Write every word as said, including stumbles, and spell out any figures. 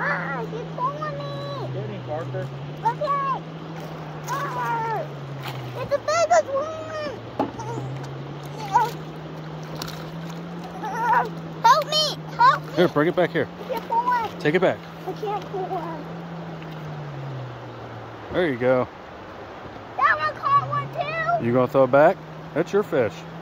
Ah, she's pulling me. Get him, Parker. Okay. Ah, it's the biggest one. Ah, help me. Help me. Here, bring it back here. I can't pull it. Take it back. I can't pull it. There you go. That one caught one too. You gonna throw it back? That's your fish.